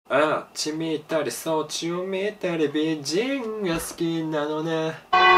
あっち見たりそっちを見たり美人が好きなのね。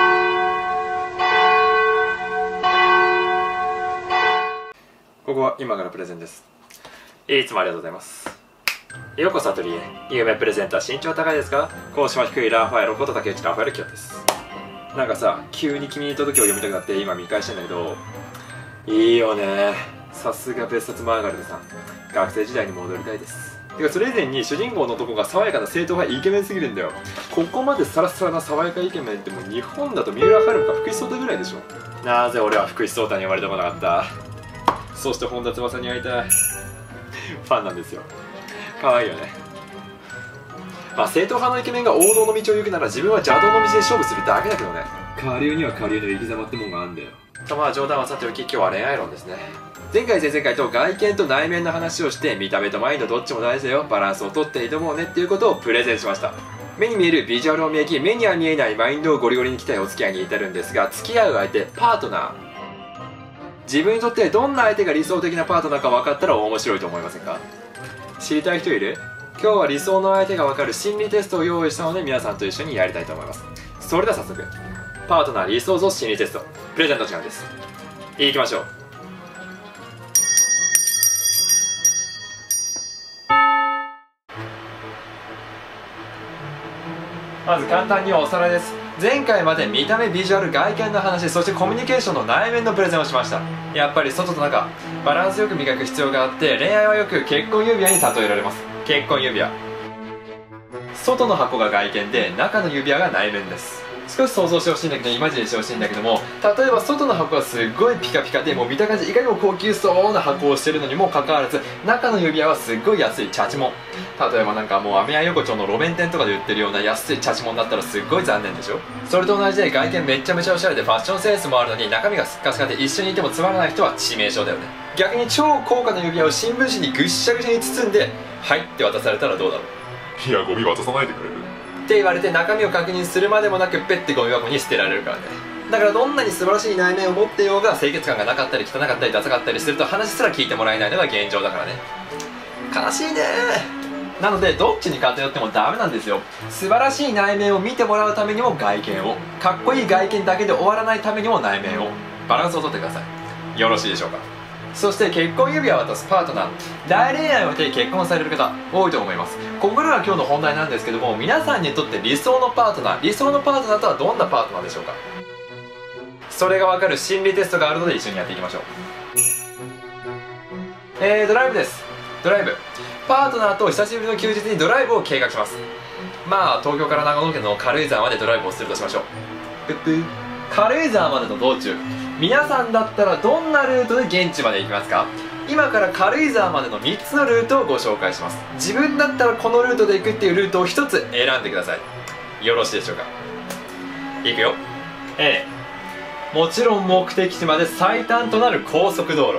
ここは今からプレゼンです。いつもありがとうございます。ようこそアトリエ。有名プレゼンター身長高いですか？高島低いラファエロこと竹内ラファエルキヨです。なんかさ、急に君に届けを読みたくなって今見返してんだけど、いいよね。さすが別冊マーガレットさん。学生時代に戻りたいです。てかそれ以前に主人公の男が爽やかな正統派イケメンすぎるんだよ。ここまでサラサラな爽やかイケメンってもう日本だと三浦遥か福士蒼汰ぐらいでしょ。なぜ俺は福士蒼汰に呼ばれてこなかった。そして本田翼に会いたい。ファンなんですよ。可愛いよね。まあ正統派のイケメンが王道の道を行くなら自分は邪道の道で勝負するだけだけどね。下流には下流の生き様ってもんがあるんだよ。とまあ冗談はさておき、今日は恋愛論ですね。前回前々回と外見と内面の話をして、見た目とマインドどっちも大事だよ、バランスをとって挑もうねっていうことをプレゼンしました。目に見えるビジュアルを磨き、目には見えないマインドをゴリゴリに鍛えお付き合いに至るんですが、付き合う相手、パートナー、自分にとってどんな相手が理想的なパートナーか分かったら面白いと思いませんか？知りたい人いる？今日は理想の相手が分かる心理テストを用意したので、皆さんと一緒にやりたいと思います。それでは早速、パートナー理想像心理テストプレゼント時間です。いきましょう。まず簡単におさらいです。前回まで見た目、ビジュアル、外見の話、そしてコミュニケーションの内面のプレゼンをしました。やっぱり外と中、バランスよく磨く必要があって、恋愛はよく結婚指輪に例えられます。結婚指輪、外の箱が外見で中の指輪が内面です。少し想像してほしいんだけど、イマジネしてほしいんだけども、例えば外の箱はすっごいピカピカで、もう見た感じいかにも高級そうな箱をしてるのにもかかわらず、中の指輪はすっごい安いチャチモン。例えばなんかもうアメヤ横丁の路面店とかで売ってるような安いチャチモンだったらすっごい残念でしょ。それと同じで、外見めっちゃめちゃおしゃれでファッションセンスもあるのに中身がスッカスカで一緒にいてもつまらない人は致命傷だよね。逆に超高価な指輪を新聞紙にぐっしゃぐしゃに包んで「はい」って渡されたらどうだろう。 いや、ゴミ渡さないでくれるって言われて、中身を確認するまでもなくペッてゴミ箱に捨てられるからね。だからどんなに素晴らしい内面を持っていようが、清潔感がなかったり汚かったりダサかったりすると話すら聞いてもらえないのが現状だからね。悲しいね。なのでどっちに偏ってもダメなんですよ。素晴らしい内面を見てもらうためにも外見を、かっこいい外見だけで終わらないためにも内面を、バランスをとってください。よろしいでしょうか。そして結婚指輪を渡すパートナー、大恋愛を経て結婚される方多いと思います。ここからが今日の本題なんですけども、皆さんにとって理想のパートナー、理想のパートナーとはどんなパートナーでしょうか。それが分かる心理テストがあるので一緒にやっていきましょう。ドライブです。ドライブ、パートナーと久しぶりの休日にドライブを計画します。まあ東京から長野県の軽井沢までドライブをするとしましょう。軽井沢までの道中、皆さんだったらどんなルートで現地まで行きますか？今から軽井沢までの3つのルートをご紹介します。自分だったらこのルートで行くっていうルートを1つ選んでください。よろしいでしょうか。いくよ。 A、 もちろん目的地まで最短となる高速道路。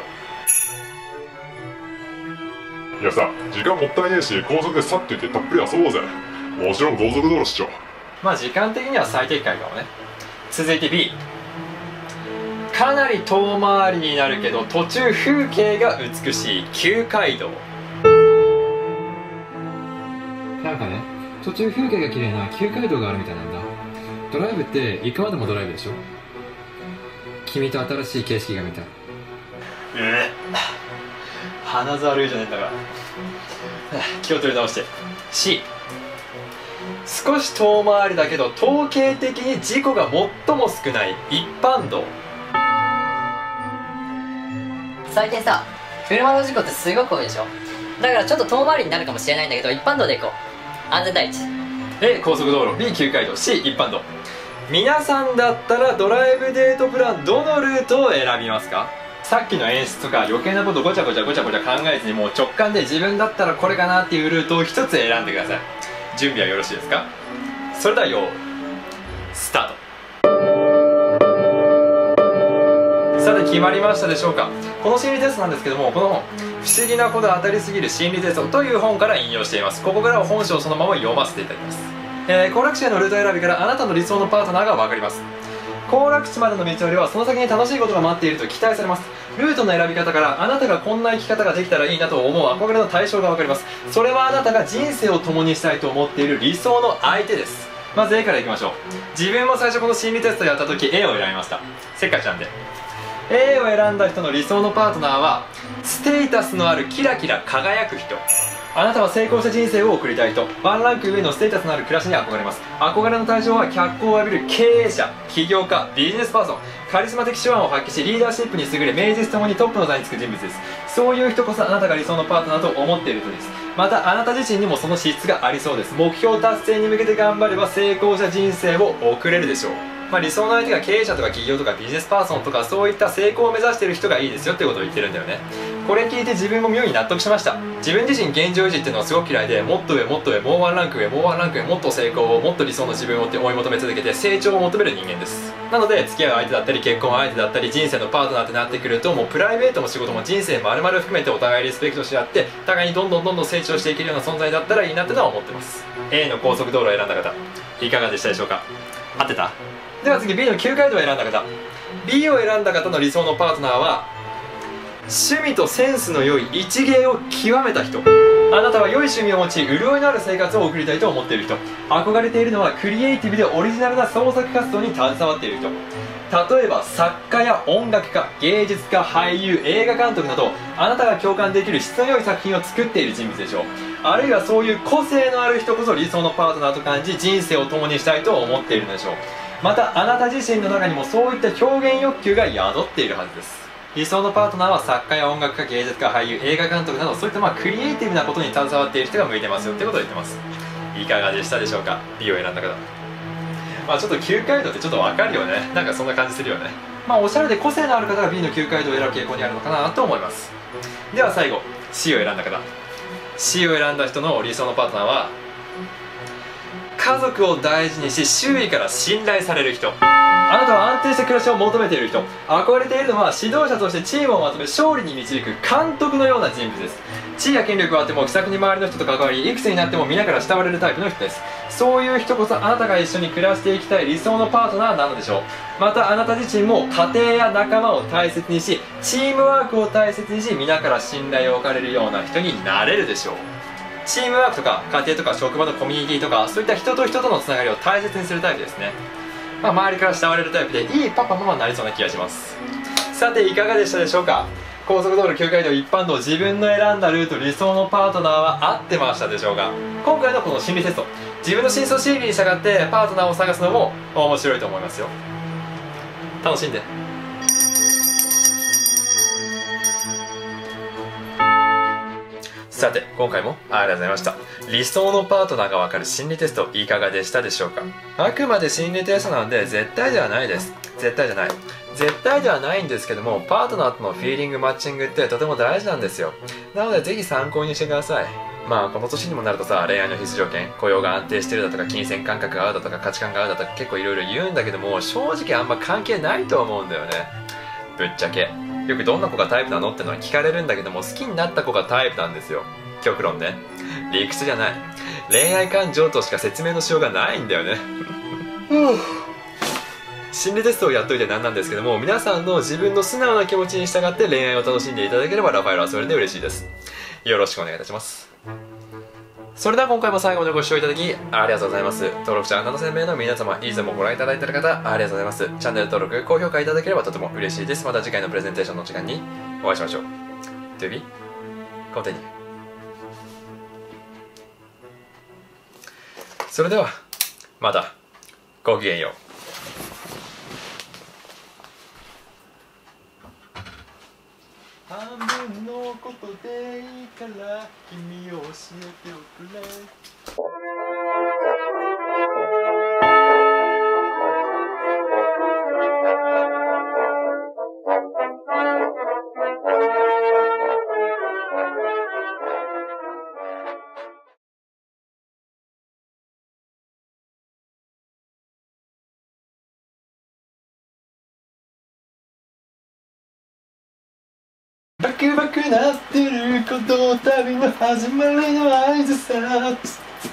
いやさ、時間もったいねえし、高速でさっと行ってたっぷり遊ぼうぜ。もちろん高速道路っしょ。 まあ時間的には最適解かもね。続いて B、 かなり遠回りになるけど途中風景が美しい旧街道。なんかね、途中風景が綺麗な旧街道があるみたいなんだ。ドライブって行くまでもドライブでしょ。君と新しい景色が見たい。鼻ざるいじゃねえんだから。気を取り直して。 C、 少し遠回りだけど統計的に事故が最も少ない一般道。 最近さ、車の事故ってすごく多いでしょ。だからちょっと遠回りになるかもしれないんだけど、一般道で行こう。安全第一。 A 高速道路、 B 旧街道、 C 一般道。皆さんだったらドライブデートプランどのルートを選びますか？さっきの演出とか余計なことごちゃごちゃ考えずに、もう直感で自分だったらこれかなっていうルートを一つ選んでください。準備はよろしいですか？それではよーいスタート。さて決まりましたでしょうか。この心理テストなんですけども、この本「不思議なほど当たりすぎる心理テスト」という本から引用しています。ここからは本書をそのまま読ませていただきます。行楽地へのルート選びからあなたの理想のパートナーが分かります。 行楽地までの道のりはその先に楽しいことが待っていると期待されます。ルートの選び方からあなたがこんな生き方ができたらいいなと思う憧れの対象が分かります。それはあなたが人生を共にしたいと思っている理想の相手です。まず A からいきましょう。自分も最初この心理テストやった時 A を選びました。せっかちなんで A を選んだ人の理想のパートナーはステータスのあるキラキラ輝く人。あなたは成功した人生を送りたい人、ワンランク上のステータスのある暮らしに憧れます。憧れの対象は脚光を浴びる経営者、起業家、ビジネスパーソン、カリスマ的手腕を発揮しリーダーシップに優れ名実ともにトップの座につく人物です。そういう人こそあなたが理想のパートナーと思っている人です。またあなた自身にもその資質がありそうです。目標達成に向けて頑張れば成功した人生を送れるでしょう。理想の相手が経営者とか企業とかビジネスパーソンとかそういった成功を目指している人がいいですよってことを言ってるんだよね。これ聞いて自分も妙に納得しました。自分自身現状維持っていうのはすごく嫌いで、もっと上もっと上、もうワンランク上、もうワンランク上、もっと成功を、もっと理想の自分をって追い求め続けて成長を求める人間です。なので付き合う相手だったり結婚相手だったり人生のパートナーってなってくると、もうプライベートも仕事も人生丸々含めてお互いリスペクトし合って互いにどんどん成長していけるような存在だったらいいなってのは思ってます。 A の高速道路を選んだ方いかがでしたでしょうか。合ってた？では次 B の旧街道を選んだ方 B を選んだ方の理想のパートナーは趣味とセンスの良い一芸を極めた人。あなたは良い趣味を持ち潤いのある生活を送りたいと思っている人。憧れているのはクリエイティブでオリジナルな創作活動に携わっている人。例えば作家や音楽家、芸術家、俳優、映画監督などあなたが共感できる質の良い作品を作っている人物でしょう。あるいはそういう個性のある人こそ理想のパートナーと感じ人生を共にしたいと思っているのでしょう。またあなた自身の中にもそういった表現欲求が宿っているはずです。理想のパートナーは作家や音楽家、芸術家、俳優、映画監督などそういったクリエイティブなことに携わっている人が向いてますよってことを言ってます。いかがでしたでしょうか。 B を選んだ方ちょっと旧街道ってちょっと分かるよね。なんかそんな感じするよね。おしゃれで個性のある方が B の旧街道を選ぶ傾向にあるのかなと思います。では最後 C を選んだ方 C を選んだ人の理想のパートナーは家族を大事にし周囲から信頼される人。あなたは安定した暮らしを求めている人。憧れているのは指導者としてチームをまとめ勝利に導く監督のような人物です。地位や権力はあっても気さくに周りの人と関わりいくつになっても皆から慕われるタイプの人です。そういう人こそあなたが一緒に暮らしていきたい理想のパートナーなのでしょう。またあなた自身も家庭や仲間を大切にしチームワークを大切にし皆から信頼を置かれるような人になれるでしょう。チームワークとか家庭とか職場のコミュニティとかそういった人と人とのつながりを大切にするタイプですね。周りから慕われるタイプでいいパパママになりそうな気がします。さていかがでしたでしょうか。高速道路、旧街道、一般道、自分の選んだルート、理想のパートナーは合ってましたでしょうか。今回のこの心理テスト、自分の深層心理に従ってパートナーを探すのも面白いと思いますよ。楽しんで。さて今回もありがとうございました。理想のパートナーが分かる心理テストいかがでしたでしょうか。あくまで心理テストなので絶対ではないです。絶対じゃない、絶対ではないんですけども、パートナーとのフィーリングマッチングってとても大事なんですよ。なのでぜひ参考にしてください。この年にもなるとさ、恋愛の必須条件、雇用が安定してるだとか金銭感覚が合うだとか価値観が合うだとか結構いろいろ言うんだけども、正直あんま関係ないと思うんだよね。ぶっちゃけよくどんな子がタイプなのってのは聞かれるんだけども、好きになった子がタイプなんですよ。極論ね、理屈じゃない、恋愛感情としか説明のしようがないんだよね心理テストをやっといてなんなんですけども、皆さんの自分の素直な気持ちに従って恋愛を楽しんでいただければラファエルはそれで嬉しいです。よろしくお願いいたします。それでは今回も最後までご視聴いただきありがとうございます。登録者7000名の皆様、以前もご覧いただいている方ありがとうございます。チャンネル登録、高評価いただければとても嬉しいです。また次回のプレゼンテーションの時間にお会いしましょう。To be continue。それではまたごきげんよう。半分のことでいいから君を教えておくれ。バクバクなってること旅の始まりの合図さ。